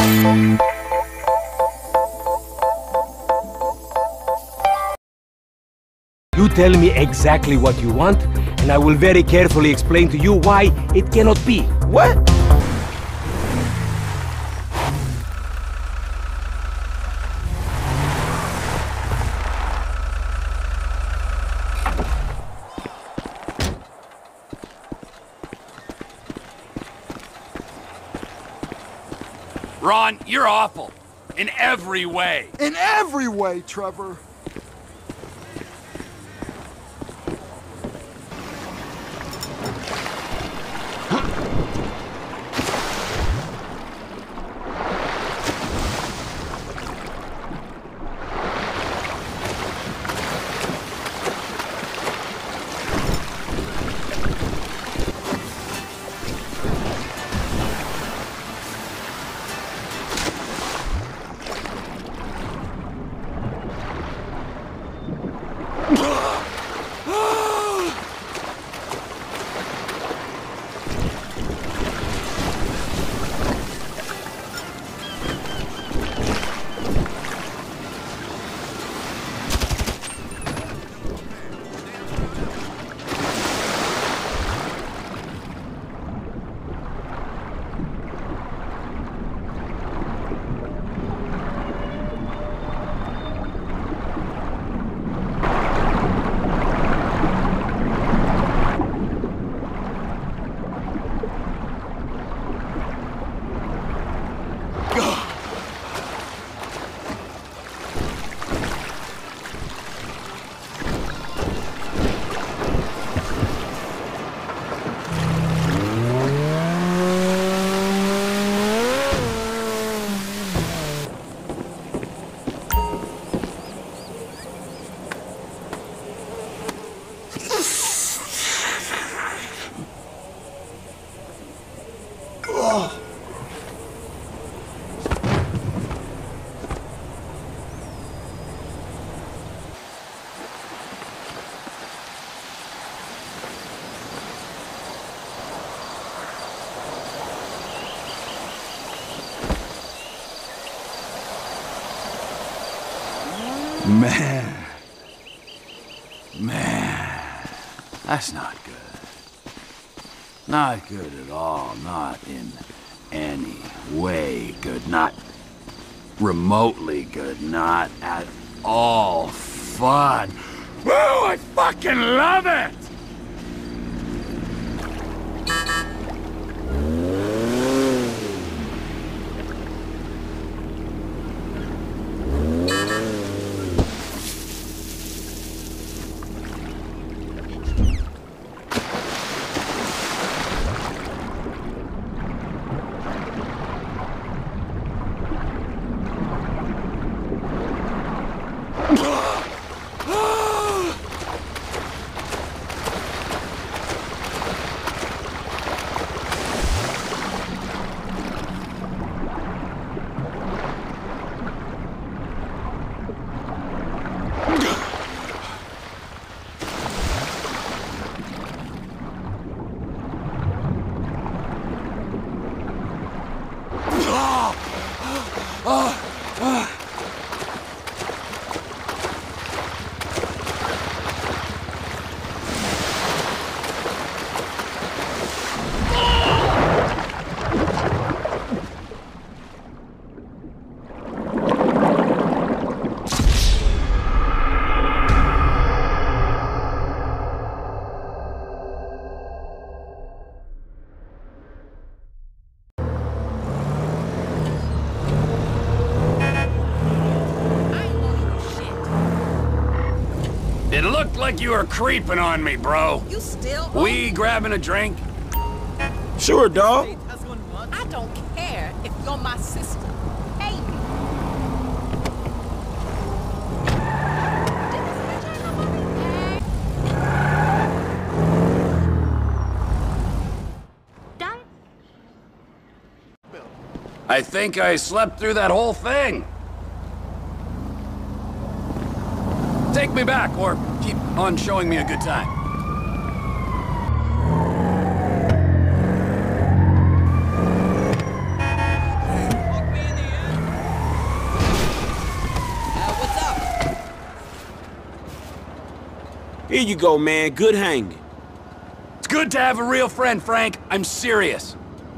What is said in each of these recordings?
You tell me exactly what you want, and I will very carefully explain to you why it cannot be. What? Ron, you're awful. In every way. In every way, Trevor. Man, that's not good. Not good at all. Not in any way good. Not remotely good. Not at all fun. Woo! I fucking love it! It looked like you were creeping on me, bro. You still? We grabbing a drink? Sure, dawg. I don't care if you're my sister. Hey. I think I slept through that whole thing. Take me back, or keep on showing me a good time. Look me in the Here you go, man. Good hanging. It's good to have a real friend, Frank. I'm serious.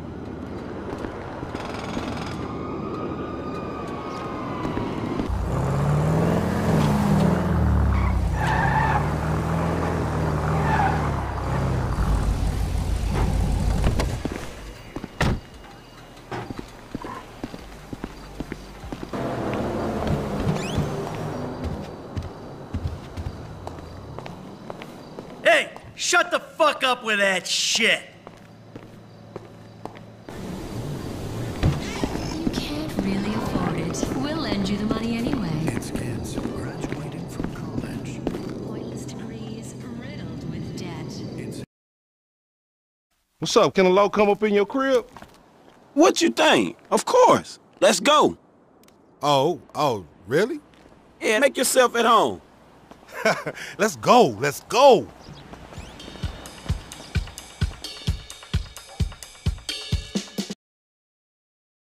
Hey, shut the fuck up with that shit! You can't really afford it. We'll lend you the money anyway. It's kids graduating from college. Pointless degrees riddled with debt. What's up? Can a low come up in your crib? What you think? Of course. Let's go. Oh, really? Yeah, make yourself at home. Let's go.